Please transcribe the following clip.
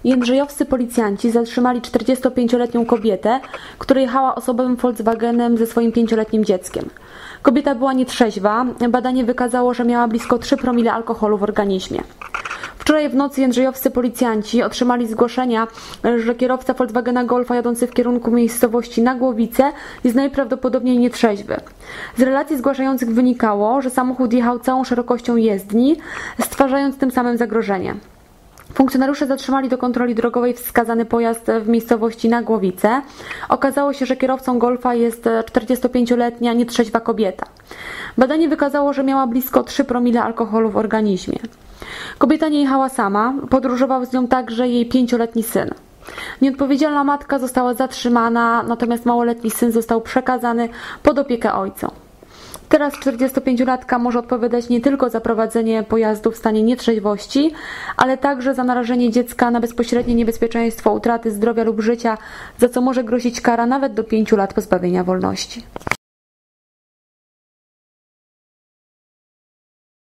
Jędrzejowscy policjanci zatrzymali 45-letnią kobietę, która jechała osobowym Volkswagenem ze swoim 5-letnim dzieckiem. Kobieta była nietrzeźwa. Badanie wykazało, że miała blisko 3 promile alkoholu w organizmie. Wczoraj w nocy jędrzejowscy policjanci otrzymali zgłoszenia, że kierowca Volkswagena Golfa jadący w kierunku miejscowości Nagłowice jest najprawdopodobniej nietrzeźwy. Z relacji zgłaszających wynikało, że samochód jechał całą szerokością jezdni, stwarzając tym samym zagrożenie. Funkcjonariusze zatrzymali do kontroli drogowej wskazany pojazd w miejscowości Nagłowice. Okazało się, że kierowcą Golfa jest 45-letnia nietrzeźwa kobieta. Badanie wykazało, że miała blisko 3 promile alkoholu w organizmie. Kobieta nie jechała sama, podróżował z nią także jej 5-letni syn. Nieodpowiedzialna matka została zatrzymana, natomiast małoletni syn został przekazany pod opiekę ojca. Teraz 45-latka może odpowiadać nie tylko za prowadzenie pojazdu w stanie nietrzeźwości, ale także za narażenie dziecka na bezpośrednie niebezpieczeństwo utraty zdrowia lub życia, za co może grozić kara nawet do 5 lat pozbawienia wolności.